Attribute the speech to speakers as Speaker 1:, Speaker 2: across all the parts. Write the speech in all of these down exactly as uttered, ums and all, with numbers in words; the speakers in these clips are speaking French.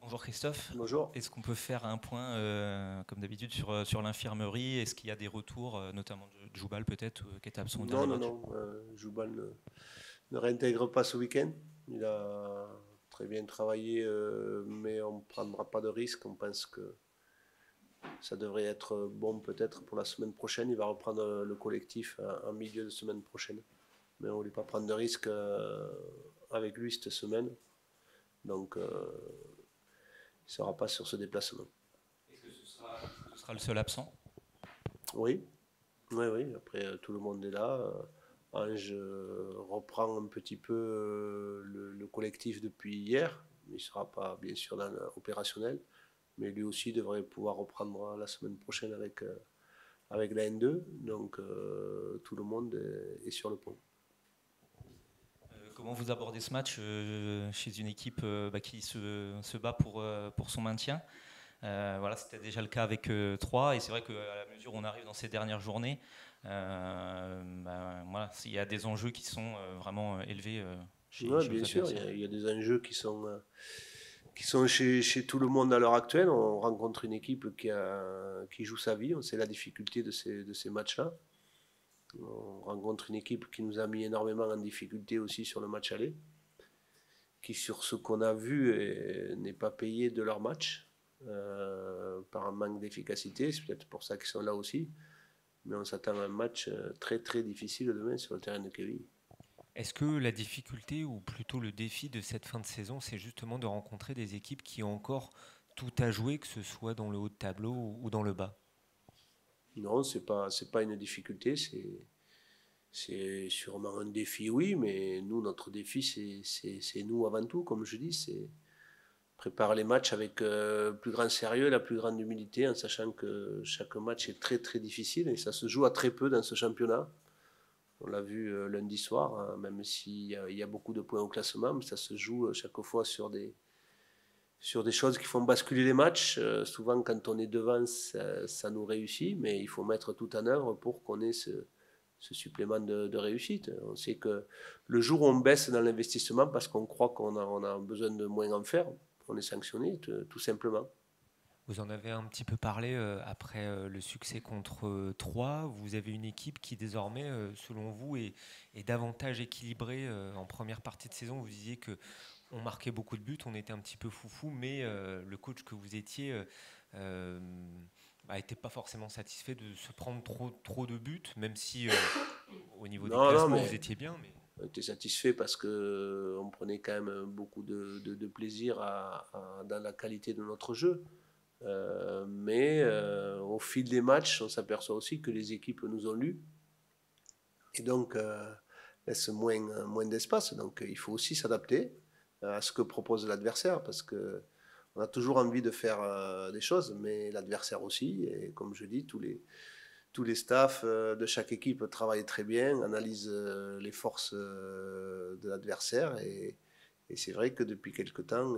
Speaker 1: Bonjour Christophe.
Speaker 2: Bonjour.
Speaker 1: Est-ce qu'on peut faire un point, euh, comme d'habitude, sur, euh, sur l'infirmerie? Est-ce qu'il y a des retours, euh, notamment de Djoubal peut-être, euh, qui était absent au
Speaker 2: Non,
Speaker 1: dernier
Speaker 2: non,
Speaker 1: match?
Speaker 2: non. Euh, Joubal ne, ne réintègre pas ce week-end. Il a très bien travaillé, euh, mais on ne prendra pas de risque. On pense que ça devrait être bon peut-être pour la semaine prochaine. Il va reprendre euh, le collectif en, en milieu de semaine prochaine. Mais on ne voulait pas prendre de risque euh, avec lui cette semaine. Donc, euh, il ne sera pas sur ce déplacement.
Speaker 1: Est-ce que ce sera, ce sera le seul absent?
Speaker 2: Oui, oui, oui. Après, euh, tout le monde est là. Euh, Ange euh, reprend un petit peu euh, le, le collectif depuis hier. Il ne sera pas bien sûr dans l'opérationnel, mais lui aussi devrait pouvoir reprendre la semaine prochaine avec, euh, avec la N deux. Donc euh, tout le monde est, est sur le pont.
Speaker 1: Euh, comment vous abordez ce match euh, chez une équipe euh, bah, qui se, se bat pour, euh, pour son maintien? Euh, voilà, c'était déjà le cas avec euh, Troyes, et c'est vrai qu'à la mesure où on arrive dans ces dernières journées, euh, bah, voilà, il y a des enjeux qui sont euh, vraiment euh, élevés euh, chez,
Speaker 2: Ouais,
Speaker 1: chez
Speaker 2: bien
Speaker 1: vos
Speaker 2: sûr, il y,
Speaker 1: adversaires.
Speaker 2: a, il y a des enjeux qui sont, euh, qui sont chez, chez tout le monde à l'heure actuelle. On rencontre une équipe qui, a, qui joue sa vie. On sait la difficulté de ces, de ces matchs-là. On rencontre une équipe qui nous a mis énormément en difficulté aussi sur le match aller, qui sur ce qu'on a vu n'est pas payé de leur match euh, par un manque d'efficacité. C'est peut-être pour ça qu'ils sont là aussi. Mais on s'attend à un match euh, très très difficile demain sur le terrain de Kevin.
Speaker 3: Est-ce que la difficulté ou plutôt le défi de cette fin de saison, c'est justement de rencontrer des équipes qui ont encore tout à jouer, que ce soit dans le haut de tableau ou ou dans le bas?
Speaker 2: Non, c'est pas c'est pas une difficulté, c'est c'est sûrement un défi, oui, mais nous notre défi c'est c'est c'est nous avant tout, comme je dis, c'est préparer les matchs avec euh, le plus grand sérieux, la plus grande humilité, en sachant que chaque match est très très difficile et ça se joue à très peu dans ce championnat. On l'a vu euh, lundi soir, hein, même s'il y, a, il y a beaucoup de points au classement, mais ça se joue euh, chaque fois sur des, sur des choses qui font basculer les matchs. Euh, souvent, quand on est devant, ça, ça nous réussit, mais il faut mettre tout en œuvre pour qu'on ait ce, ce supplément de, de réussite. On sait que le jour où on baisse dans l'investissement parce qu'on croit qu'on a, on a besoin de moins en faire, on est sanctionné, tout simplement.
Speaker 3: Vous en avez un petit peu parlé euh, après euh, le succès contre euh, Troyes. Vous avez une équipe qui désormais, euh, selon vous, est, est davantage équilibrée euh, en première partie de saison. Vous disiez que on marquait beaucoup de buts, on était un petit peu foufou, mais euh, le coach que vous étiez euh, euh, bah, était pas forcément satisfait de se prendre trop, trop de buts, même si euh, au niveau des
Speaker 2: Non, non,
Speaker 3: classements vous
Speaker 2: mais
Speaker 3: étiez bien. Mais
Speaker 2: on était satisfait parce qu'on prenait quand même beaucoup de, de, de plaisir à, à, dans la qualité de notre jeu. Euh, mais euh, au fil des matchs, on s'aperçoit aussi que les équipes nous ont lus et donc euh, laissent moins, moins d'espace. Donc il faut aussi s'adapter à ce que propose l'adversaire parce que on a toujours envie de faire euh, des choses, mais l'adversaire aussi. Et comme je dis, tous les, tous les staffs euh, de chaque équipe travaillent très bien, analysent euh, les forces euh, de l'adversaire et, et c'est vrai que depuis quelque temps,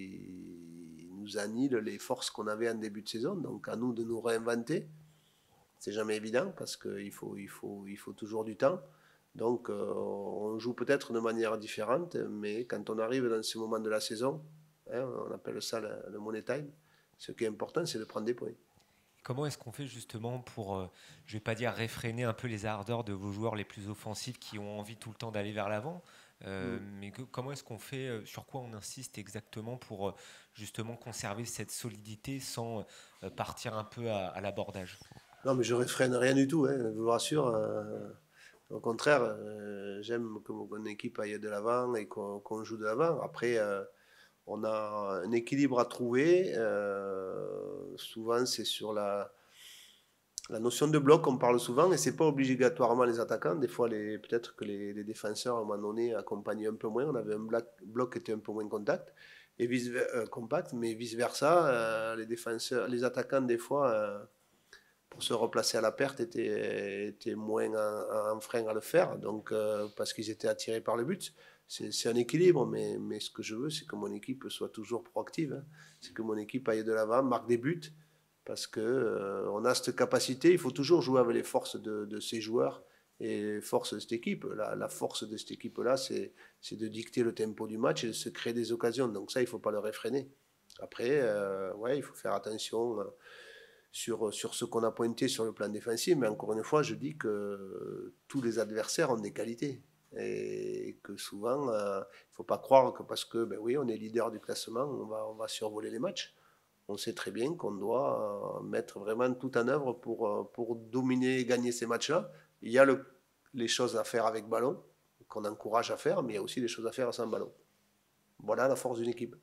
Speaker 2: il nous annihile les forces qu'on avait en début de saison. Donc à nous de nous réinventer. C'est jamais évident parce qu'il faut, il faut, il faut toujours du temps. Donc euh, on joue peut-être de manière différente, mais quand on arrive dans ce moment de la saison, hein, on appelle ça le, le money time, ce qui est important, c'est de prendre des points.
Speaker 3: comment est-ce qu'on fait justement pour, euh, je vais pas dire réfréner un peu les ardeurs de vos joueurs les plus offensifs qui ont envie tout le temps d'aller vers l'avant, euh,
Speaker 2: Mm.
Speaker 3: mais que- comment est-ce qu'on fait, euh, sur quoi on insiste exactement pour euh, justement conserver cette solidité sans euh, partir un peu à, à l'abordage?
Speaker 2: Non, mais je réfrène rien du tout, hein, je vous rassure. Euh, au contraire, euh, j'aime que mon équipe aille de l'avant et qu'on qu'on joue de l'avant. Après, euh, on a un équilibre à trouver. Euh, souvent, c'est sur la, la notion de bloc, on parle souvent, et c'est pas obligatoirement les attaquants. Des fois, les, peut-être que les, les défenseurs, à un moment donné, accompagnaient un peu moins. On avait un bloc, bloc qui était un peu moins contact, et vice, euh, compact, mais vice-versa, euh, les défenseurs, les attaquants, des fois, euh, pour se replacer à la perte, étaient, étaient moins en, en frein à le faire, donc, euh, parce qu'ils étaient attirés par le but. C'est, c'est un équilibre, mais, mais ce que je veux, c'est que mon équipe soit toujours proactive. Hein. C'est que mon équipe aille de l'avant, marque des buts, parce que euh, on a cette capacité. Il faut toujours jouer avec les forces de, de ces joueurs et les forces de cette équipe. La, la force de cette équipe-là, c'est, c'est de dicter le tempo du match et de se créer des occasions. Donc ça, il ne faut pas le réfréner. Après, euh, ouais, il faut faire attention euh, sur, sur ce qu'on a pointé sur le plan défensif, mais encore une fois, je dis que tous les adversaires ont des qualités. Et que souvent, euh, il ne faut pas croire que parce que, ben oui, on est leader du classement, on va, on va survoler les matchs. On sait très bien qu'on doit euh, mettre vraiment tout en œuvre pour, euh, pour dominer et gagner ces matchs-là. Il y a le, les choses à faire avec ballon, qu'on encourage à faire, mais il y a aussi des choses à faire sans ballon. Voilà la force d'une équipe.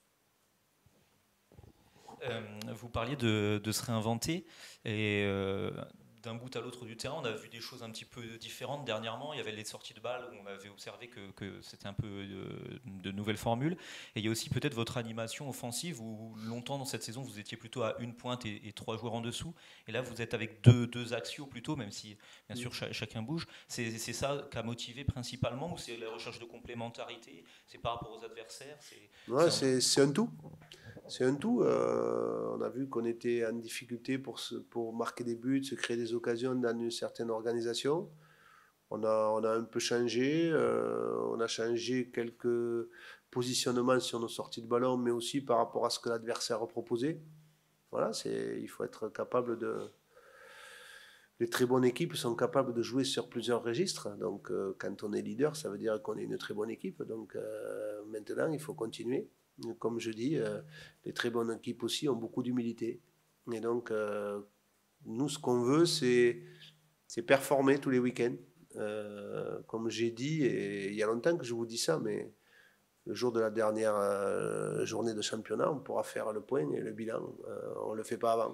Speaker 1: Euh, vous parliez de, de se réinventer et euh, d'un bout à l'autre du terrain, on a vu des choses un petit peu différentes dernièrement. Il y avait les sorties de balles où on avait observé que, que c'était un peu de, de nouvelles formules. Et il y a aussi peut-être votre animation offensive où longtemps dans cette saison vous étiez plutôt à une pointe et, et trois joueurs en dessous. Et là vous êtes avec deux, deux axiaux plutôt, même si bien sûr ch- chacun bouge. C'est, c'est ça qui a motivé principalement ou c'est la recherche de complémentarité? C'est par rapport aux adversaires? C'est,
Speaker 2: Ouais,
Speaker 1: c'est un
Speaker 2: c'est,
Speaker 1: tout.
Speaker 2: c'est un tout. C'est un tout. Euh, on a vu qu'on était en difficulté pour, se, pour marquer des buts, se créer des occasions dans une certaine organisation. On a, on a un peu changé. Euh, on a changé quelques positionnements sur nos sorties de ballon, mais aussi par rapport à ce que l'adversaire a proposé. Voilà, c'est, il faut être capable de. Les très bonnes équipes sont capables de jouer sur plusieurs registres. Donc, euh, quand on est leader, ça veut dire qu'on est une très bonne équipe. Donc, euh, maintenant, il faut continuer. Comme je dis, euh, les très bonnes équipes aussi ont beaucoup d'humilité. Et donc, euh, nous, ce qu'on veut, c'est, c'est performer tous les week-ends. Euh, comme j'ai dit, et il y a longtemps que je vous dis ça, mais le jour de la dernière euh, journée de championnat, on pourra faire le point et le bilan. Euh, on ne le fait pas avant.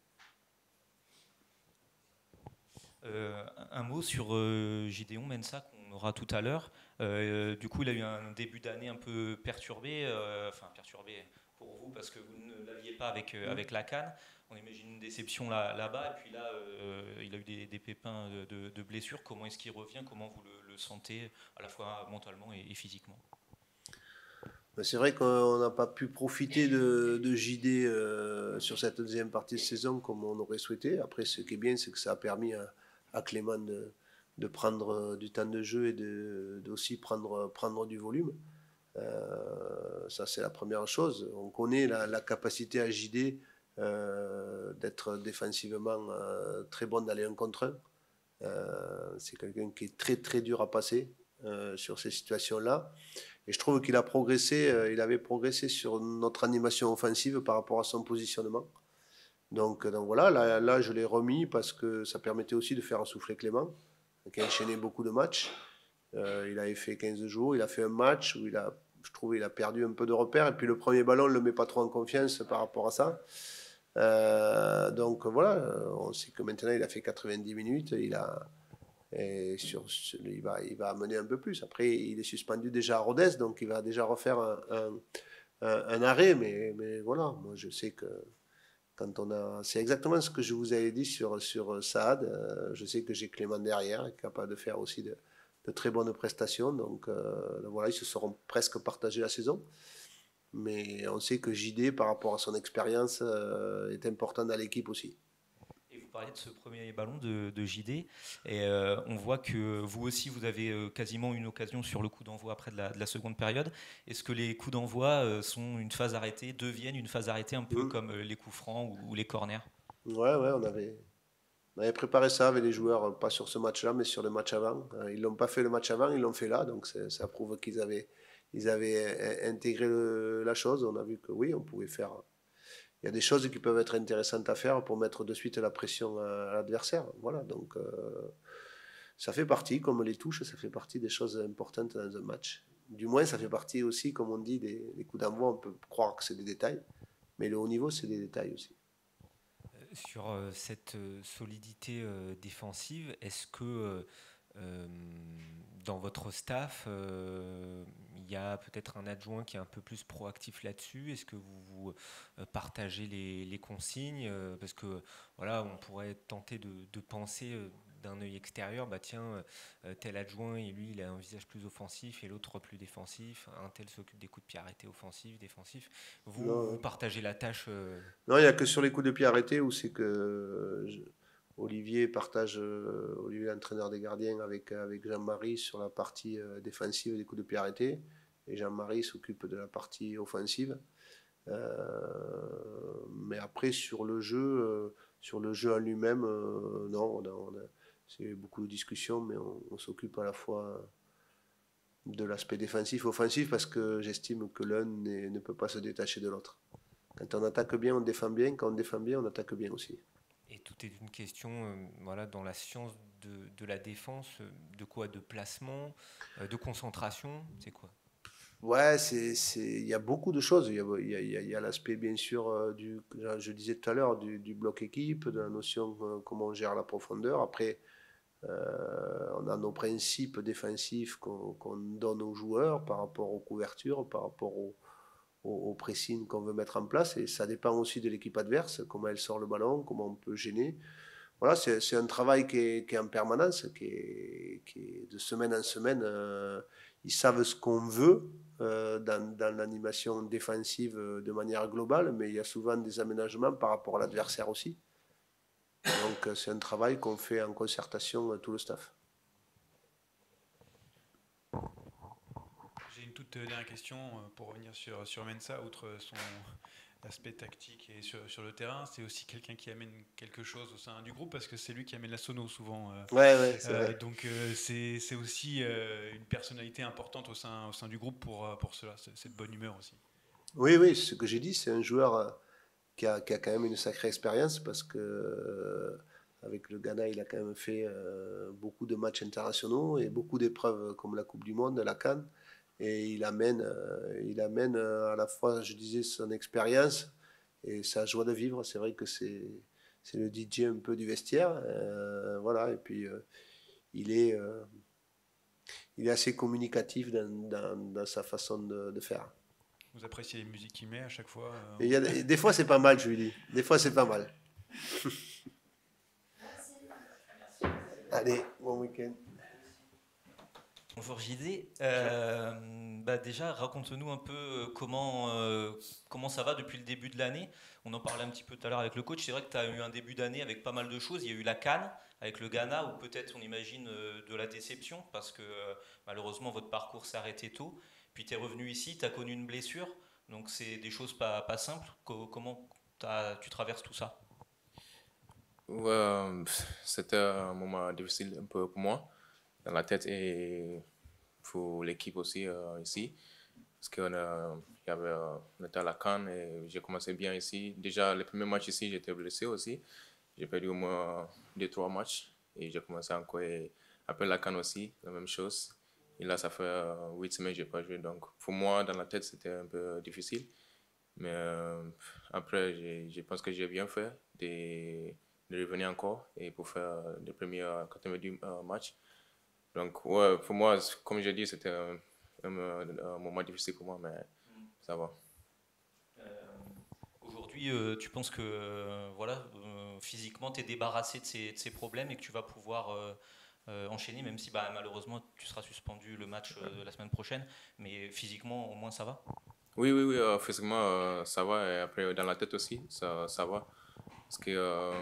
Speaker 1: Euh, un mot sur euh, Gideon Mensah qu'on aura tout à l'heure. Euh, du coup, il a eu un début d'année un peu perturbé, euh, enfin perturbé pour vous parce que vous ne l'aviez pas avec, euh, avec la CAN. On imagine une déception là, là-bas. Et puis là, euh, il a eu des, des pépins de, de, de blessures. Comment est-ce qu'il revient? Comment vous le, le sentez à la fois mentalement et, et physiquement?
Speaker 2: C'est vrai qu'on n'a pas pu profiter de, de J D euh, sur cette deuxième partie de saison comme on aurait souhaité. Après, ce qui est bien, c'est que ça a permis à, à Clément de, de prendre du temps de jeu et de, d'aussi prendre, prendre du volume. Euh, ça, c'est la première chose. On connaît la, la capacité à J D euh, d'être défensivement euh, très bon d'aller un contre un. Euh, c'est quelqu'un qui est très très dur à passer euh, sur ces situations-là. Et je trouve qu'il a progressé, euh, il avait progressé sur notre animation offensive par rapport à son positionnement. Donc, donc voilà, là, là je l'ai remis parce que ça permettait aussi de faire souffler Clément, qui a enchaîné beaucoup de matchs. Euh, il avait fait quinze jours, il a fait un match où il a, je trouve, il a perdu un peu de repères. Et puis le premier ballon, on ne le met pas trop en confiance par rapport à ça. Euh, donc voilà, on sait que maintenant il a fait quatre-vingt-dix minutes, il a, et sur, il, va, il va amener un peu plus. Après, il est suspendu déjà à Rodez, donc il va déjà refaire un, un, un, un arrêt. Mais, mais voilà, moi je sais que quand on a. C'est exactement ce que je vous avais dit sur, sur Saad. Euh, je sais que j'ai Clément derrière, capable de faire aussi de, de très bonnes prestations. Donc euh, voilà, ils se seront presque partagés la saison. Mais on sait que J D, par rapport à son expérience, euh, est important dans l'équipe aussi.
Speaker 1: Et vous parliez de ce premier ballon de, de J D, et euh, on voit que vous aussi, vous avez euh, quasiment une occasion sur le coup d'envoi après de la, de la seconde période. Est-ce que les coups d'envoi euh, sont une phase arrêtée, deviennent une phase arrêtée un peu
Speaker 2: Mmh.
Speaker 1: comme euh, les coups francs ou, ou les corners?
Speaker 2: Ouais, ouais, on avait, on avait préparé ça avec les joueurs, pas sur ce match-là, mais sur le match avant. Euh, Ils l'ont pas fait le match avant, ils l'ont fait là, donc c'est- ça prouve qu'ils avaient, ils avaient euh, intégré le- la chose. On a vu que oui, on pouvait faire. Il y a des choses qui peuvent être intéressantes à faire pour mettre de suite la pression à, à l'adversaire. Voilà, donc euh, ça fait partie, comme les touches, ça fait partie des choses importantes dans un match. Du moins, ça fait partie aussi, comme on dit, des, des coups d'envoi. On peut croire que c'est des détails, mais le haut niveau, c'est des détails aussi.
Speaker 3: Sur euh, cette euh, solidité euh, défensive, est-ce que euh, euh, dans votre staff, euh, il y a peut-être un adjoint qui est un peu plus proactif là-dessus? Est-ce que vous, vous euh, partagez les, les consignes? Euh, Parce que voilà, on pourrait tenter de, de penser euh, d'un œil extérieur, bah tiens, euh, tel adjoint, et lui, il a un visage plus offensif et l'autre plus défensif. Un tel s'occupe des coups de pied arrêtés offensifs, défensifs. Vous,
Speaker 2: Non,
Speaker 3: vous partagez la tâche euh,
Speaker 2: non, il n'y a que sur les coups de pied arrêtés où c'est que euh, je- Olivier partage, euh, Olivier l'entraîneur des gardiens, avec, avec Jean-Marie sur la partie euh, défensive des coups de pied arrêtés. Et Jean-Marie s'occupe de la partie offensive. Euh, mais après, sur le jeu, euh, sur le jeu en lui-même, euh, non, on a, on a- c'est beaucoup de discussions, mais on, on s'occupe à la fois de l'aspect défensif, offensif, parce que j'estime que l'un n'est- ne peut pas se détacher de l'autre. Quand on attaque bien, on défend bien. Quand on défend bien, on attaque bien aussi.
Speaker 3: Et tout est une question, euh, voilà, dans la science de, de la défense, euh, de quoi? De placement, euh, de concentration, c'est quoi?
Speaker 2: Ouais, c'est, c'est, il y a beaucoup de choses. Il y a, il y a- il y a- il y a l'aspect, bien sûr, euh, du, je disais tout à l'heure, du, du bloc équipe, de la notion euh, comment on gère la profondeur. Après, euh, on a nos principes défensifs qu'on qu'on donne aux joueurs par rapport aux couvertures, par rapport au, au, au pressing qu'on veut mettre en place. Et ça dépend aussi de l'équipe adverse, comment elle sort le ballon, comment on peut gêner. Voilà, c'est, c'est un travail qui est, qui est en permanence, qui est, qui est de semaine en semaine. Euh, ils savent ce qu'on veut euh, dans, dans l'animation défensive euh, de manière globale, mais il y a souvent des aménagements par rapport à l'adversaire aussi. Donc euh, c'est un travail qu'on fait en concertation euh, tout le staff.
Speaker 4: J'ai une toute dernière question euh, pour revenir sur, sur Mensa, outre son aspect tactique et sur, sur le terrain, c'est aussi quelqu'un qui amène quelque chose au sein du groupe parce que c'est lui qui amène la sono souvent. euh,
Speaker 2: Ouais, ouais, c'est
Speaker 4: euh,
Speaker 2: vrai.
Speaker 4: donc euh, c'est c'est aussi euh, une personnalité importante au sein, au sein du groupe pour, euh, pour cela, c'est- cette bonne humeur aussi.
Speaker 2: Oui, oui, ce que j'ai dit, c'est un joueur euh, qui a, qui a quand même une sacrée expérience parce que euh, avec le Ghana, il a quand même fait euh, beaucoup de matchs internationaux et beaucoup d'épreuves comme la Coupe du Monde, la CAN. Et il amène, euh, il amène euh, à la fois, je disais, son expérience et sa joie de vivre. C'est vrai que c'est, c'est le D J un peu du vestiaire. Euh, voilà, et puis euh, il est, euh, il est assez communicatif dans, dans, dans sa façon de, de faire.
Speaker 4: Vous appréciez les musiques qu'il met à chaque fois euh,
Speaker 2: Et il y a, des fois, c'est pas mal, je lui dis. Des fois, c'est pas mal. Allez, bon week-end.
Speaker 1: Bonjour J D. Euh, bah déjà, raconte-nous un peu euh, comment, euh, comment ça va depuis le début de l'année. On en parlait un petit peu tout à l'heure avec le coach. C'est vrai que tu as eu un début d'année avec pas mal de choses. Il y a eu la CAN avec le Ghana, où peut-être on imagine euh, de la déception, parce que euh, malheureusement votre parcours s'est arrêté tôt. Puis tu es revenu ici, tu as connu une blessure. Donc c'est des choses pas, pas simples. Co- comment t'as- tu traverses tout ça?
Speaker 5: Ouais, euh, c'était un moment difficile un peu pour moi, dans la tête et pour l'équipe aussi euh, ici. Parce qu'on a, il y avait, euh, on était à la CAN et j'ai commencé bien ici. Déjà, les premiers matchs ici, j'étais blessé aussi. J'ai perdu au moins deux, trois matchs et j'ai commencé encore. Et après la CAN aussi, la même chose. Et là, ça fait euh, huit semaines que je n'ai pas joué. Donc, pour moi, dans la tête, c'était un peu difficile. Mais euh, après, j'ai- je pense que j'ai bien fait de, de revenir encore et pour faire les premiers euh, quatre-vingt-dix euh, matchs. Donc, ouais, pour moi, c- comme j'ai dit, c'était un, un, un moment difficile pour moi, mais ça va.
Speaker 1: Aujourd'hui, euh, tu penses que euh, voilà, euh, physiquement, tu es débarrassé de ces, de ces problèmes et que tu vas pouvoir euh, euh, enchaîner, même si bah, malheureusement tu seras suspendu le match euh, de la semaine prochaine, mais physiquement, au moins, ça va.
Speaker 5: Oui, oui, oui, euh, physiquement, euh, ça va. Et après, dans la tête aussi, ça, ça va. Parce que euh,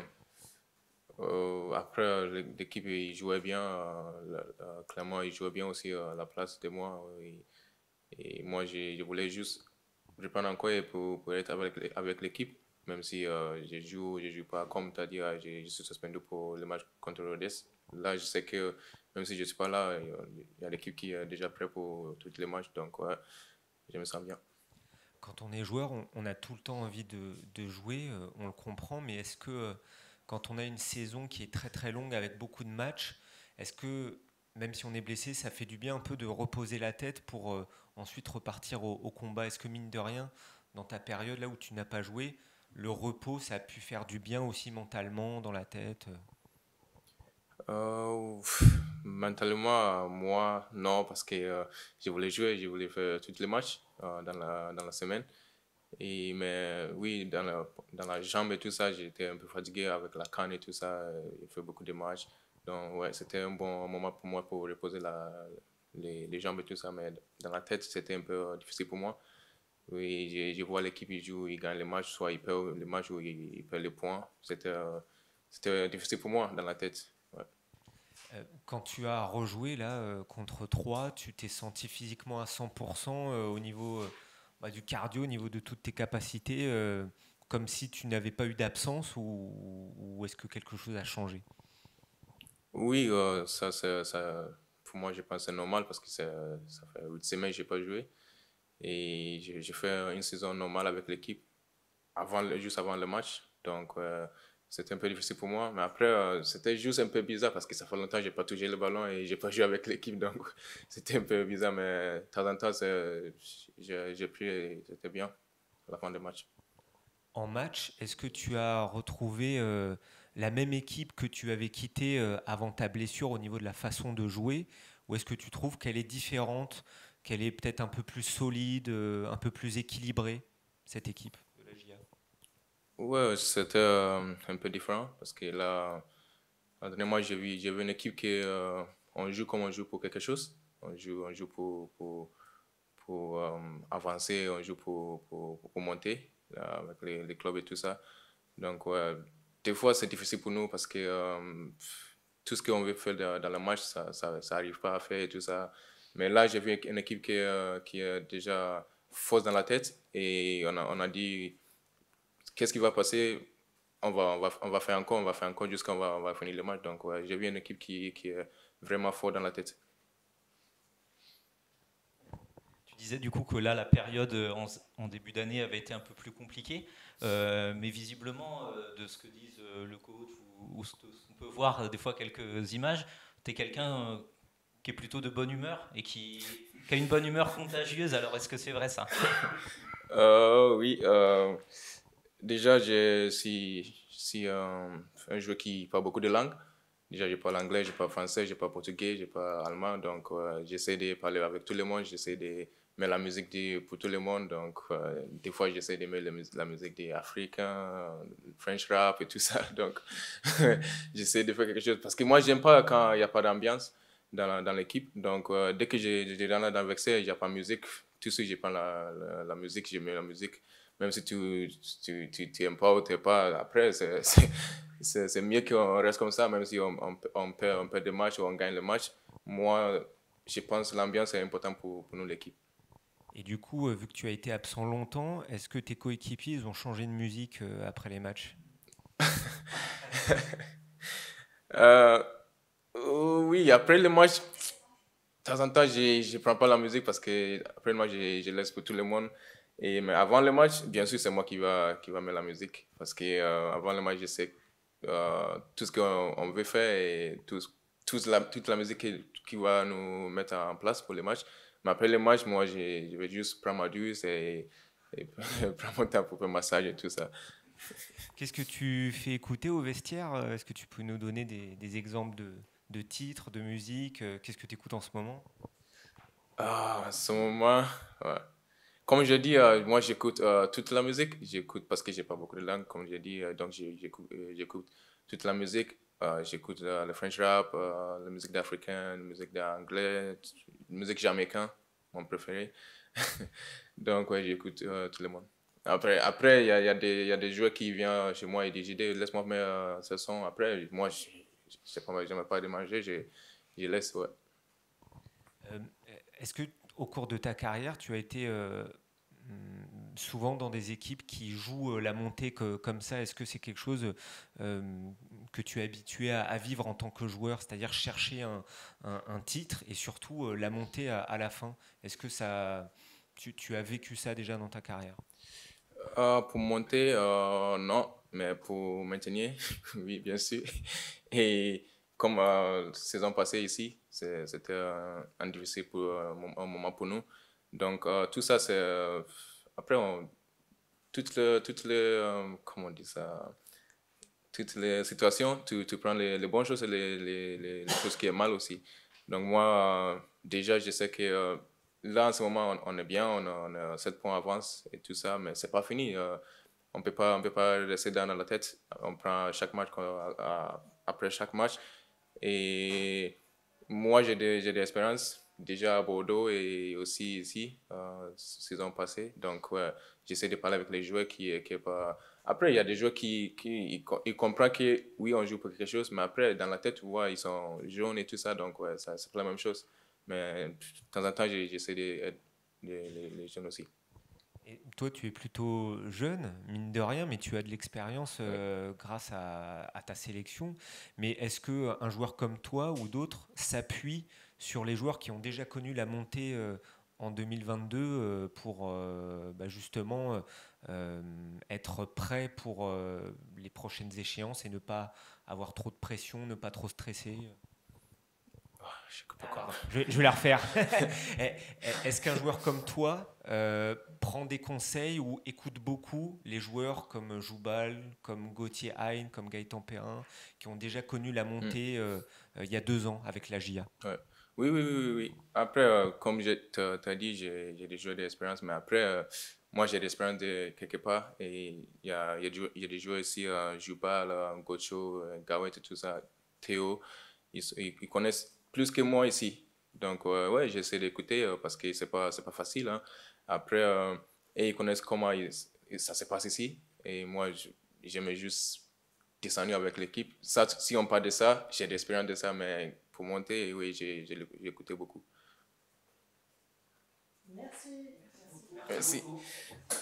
Speaker 5: euh, après, l'équipe, il jouait bien. Euh, euh, clairement, il jouait bien aussi euh, à la place de moi. Et, et moi, j'ai- je voulais juste reprendre encore et pour, pour être avec, l'é- avec l'équipe. Même si euh, je joue, je joue pas, comme tu as dit, euh, je, je suis suspendu pour le match contre Rhodes. Là, je sais que même si je ne suis pas là, il y a, il y a l'équipe qui est déjà prête pour tous les matchs. Donc, ouais, je me sens bien.
Speaker 3: Quand on est joueur, on, on a tout le temps envie de, de jouer, euh, on le comprend, mais est-ce que euh, quand on a une saison qui est très très longue avec beaucoup de matchs, est-ce que même si on est blessé, ça fait du bien un peu de reposer la tête pour euh, ensuite repartir au, au combat? Est-ce que mine de rien, dans ta période là où tu n'as pas joué, le repos, ça a pu faire du bien aussi mentalement, dans la tête?
Speaker 5: Euh, pff, mentalement, euh, moi, non, parce que euh, je voulais jouer, je voulais faire tous les matchs euh, dans la, dans la semaine. Et, mais oui, dans la, dans la jambe et tout ça, j'étais un peu fatigué avec la canne et tout ça. euh, Il fait beaucoup de matchs. Donc, ouais, c'était un bon moment pour moi pour reposer la, les, les jambes et tout ça. Mais dans la tête, c'était un peu euh, difficile pour moi. Oui, je, je vois l'équipe, ils jouent, ils gagnent les matchs, soit ils perdent les matchs ou ils, ils perdent les points. C'était euh, c'était difficile pour moi dans la tête. Ouais.
Speaker 3: Euh, Quand tu as rejoué là euh, contre trois, tu t'es senti physiquement à cent pour cent euh, au niveau euh, bah, du cardio au niveau de toutes tes capacités, euh, comme si tu n'avais pas eu d'absence, ou, ou est-ce que quelque chose a changé?
Speaker 5: Oui, euh, ça, ça, ça, pour moi, je pense que c'est normal parce que ça, ça fait huit semaines que je n'ai pas joué. Et j'ai j'ai fait une saison normale avec l'équipe avant, le- juste avant le match. Donc, euh, c'était un peu difficile pour moi. Mais après, euh, c'était juste un peu bizarre parce que ça fait longtemps que je n'ai pas touché le ballon et je n'ai pas joué avec l'équipe. Donc, c'était un peu bizarre. Mais de temps en temps, c'est- j'ai j'ai pris et c'était bien à la fin du match.
Speaker 3: En match, est-ce que tu as retrouvé euh, la même équipe que tu avais quittée euh, avant ta blessure au niveau de la façon de jouer, ou est-ce que tu trouves qu'elle est différente, qu'elle est peut-être un peu plus solide, euh, un peu plus équilibrée, cette équipe de la J A?
Speaker 5: Ouais, c'était euh, un peu différent parce que là, la dernière mois, j'ai vu, j'ai vu une équipe qui, euh, on joue comme on joue pour quelque chose. On joue, on joue pour, pour, pour euh, avancer, on joue pour, pour, pour monter là, avec les, les clubs et tout ça. Donc, ouais, des fois, c'est difficile pour nous parce que euh, tout ce qu'on veut faire dans, dans le match, ça ça, ça arrive pas à faire et tout ça. Mais là, j'ai vu une équipe qui, est, euh, qui est déjà forte dans la tête et on a, on a dit qu'est-ce qui va passer? On va, on va, on va faire encore, on va faire encore jusqu'à on va, on va finir le match. Donc, ouais, j'ai vu une équipe qui, qui est vraiment forte dans la tête.
Speaker 1: Tu disais du coup que là, la période euh, en, en début d'année avait été un peu plus compliquée, euh, mais visiblement, euh, de ce que disent euh, le coach ou, ou ce qu'on peut voir euh, des fois quelques images, tu es quelqu'un euh, qui est plutôt de bonne humeur et qui, qui a une bonne humeur contagieuse. Alors, est-ce que c'est vrai ça?
Speaker 5: Euh, oui, euh, déjà, je suis, si, euh, un joueur qui parle beaucoup de langues. Déjà, je parle anglais, je parle français, je parle portugais, je parle allemand. Donc, euh, j'essaie de parler avec tout le monde. J'essaie de mettre la musique de, pour tout le monde. Donc, euh, des fois, j'essaie de mettre la, mus- la musique des Africains, French rap et tout ça. Donc, j'essaie de faire quelque chose. Parce que moi, j'aime pas quand il n'y a pas d'ambiance dans, la- dans l'équipe. Donc, euh, dès que j'ai j'ai dans la dans le vestiaire, il n'y a pas de musique. Tout de suite, je prends la, la, la musique, je mets la musique. Même si tu tu, tu, tu aimes pas ou tu n'aimes pas, après, c'est c'est- c'est- c'est mieux qu'on reste comme ça, même si on, on, on perd, on perd des matchs ou on gagne le match. Moi, je pense que l'ambiance est importante pour, pour nous, l'équipe.
Speaker 3: Et du coup, euh, vu que tu as été absent longtemps, est-ce que tes coéquipiers ils ont changé de musique euh, après les matchs?
Speaker 5: Euh, oh oui, après le match, de temps en temps, je ne prends pas la musique parce que après le match, je, je laisse pour tout le monde. Et, mais avant le match, bien sûr, c'est moi qui va, qui va mettre la musique. Parce que euh, avant le match, je sais euh, tout ce qu'on on veut faire et tout, toute, la, toute la musique qui, qui va nous mettre en place pour le match. Mais après le match, moi, je, je vais juste prendre ma douce et, et prendre mon temps pour faire le massage et tout ça.
Speaker 3: Qu'est-ce que tu fais écouter au vestiaire? Euh, Est-ce que tu peux nous donner des, des exemples de, de titres, de musique? Euh, Qu'est-ce que tu écoutes en ce moment?
Speaker 5: Ah, à ce moment, ouais. Comme je dis, euh, moi j'écoute euh, toute la musique. J'écoute parce que j'ai pas beaucoup de langue, comme j'ai dit. Euh, donc j'ai- j'écoute euh, j'écoute toute la musique. Euh, j'écoute euh, le French rap, euh, la musique d'Africain, la musique d'anglais, la musique jamaïcaine, mon préféré. Donc ouais, j'écoute euh, tout le monde. Après, après il y a, il y a des, il y a des joueurs qui viennent chez moi et disent, J D, laisse-moi mettre euh, ce son. Après, moi, je n'aime pas de manger, je, je laisse, ouais.
Speaker 3: Euh, Est-ce que au cours de ta carrière, tu as été euh, hum, souvent dans des équipes qui jouent euh, la montée que- comme ça? Est-ce que c'est quelque chose euh, que tu es habitué à, à vivre en tant que joueur, c'est-à-dire chercher un, un- un titre et surtout euh, la montée à, à la fin? Est-ce que ça, tu, tu as vécu ça déjà dans ta carrière?
Speaker 5: Euh, pour monter, euh, non, mais pour maintenir, oui, bien sûr. Et comme euh, saison passée ici, c'est- c'était un, un difficile pour, euh, un moment pour nous. Donc, euh, tout ça, c'est. euh, après, on, toutes les, toutes les euh, comment on dit ça? Toutes les situations, tu, tu prends les, les bonnes choses et les, les, les, les choses qui est mal aussi. Donc, moi, euh, déjà, je sais que euh, là, en ce moment, on, on est bien, on a, on a sept points d'avance et tout ça, mais c'est pas fini. Euh, on peut pas, on peut pas rester dans la tête. On prend chaque match qu'on- à- après chaque match. Et moi, j'ai des, j'ai des expériences déjà à Bordeaux et aussi ici, euh, saison passée. Donc, ouais, j'essaie de parler avec les joueurs qui, qui est pas. Après, il y a des joueurs qui, qui ils, co- ils comprennent que oui, on joue pour quelque chose, mais après, dans la tête, tu vois, ils sont jaunes et tout ça. Donc, ouais, ça, c'est pas la même chose. Mais de temps en temps, j'ai- j'essaie d'aider les, les, les jeunes aussi.
Speaker 3: Et toi, tu es plutôt jeune, mine de rien, mais tu as de l'expérience euh, grâce à, à ta sélection. Mais est-ce qu'un joueur comme toi ou d'autres s'appuie sur les joueurs qui ont déjà connu la montée euh, en deux mille vingt-deux euh, pour euh, bah, justement euh, être prêt pour euh, les prochaines échéances et ne pas avoir trop de pression, ne pas trop stresser?
Speaker 5: Je coupe encore.
Speaker 3: Je vais, je vais la refaire. Est-ce qu'un joueur comme toi euh, prend des conseils ou écoute beaucoup les joueurs comme Joubal, comme Gauthier Hein, comme Gaëtan Perrin, qui ont déjà connu la montée euh, euh, il y a deux ans avec la J A?
Speaker 5: Ouais. Oui, oui, oui, oui, oui. Après, euh, comme je t'ai dit, j'ai j'ai des joueurs d'expérience, mais après, euh, moi, j'ai de l'expérience de quelque part. Et il y a, il y a, du- il y a des joueurs ici, euh, Joubal, euh, Gocho, euh, Gawet et tout ça, Théo, ils, ils, ils connaissent plus que moi ici. Donc, euh, ouais, j'essaie d'écouter euh, parce que c'est pas, c'est pas facile. Hein. Après, euh, et ils connaissent comment ils- ça se passe ici. Et moi, je- j'aimais juste descendu avec l'équipe. Ça, si on parle de ça, j'ai de l'expérience de ça, mais pour monter, oui, j'ai j'ai écouté beaucoup.
Speaker 6: Merci.
Speaker 5: Merci.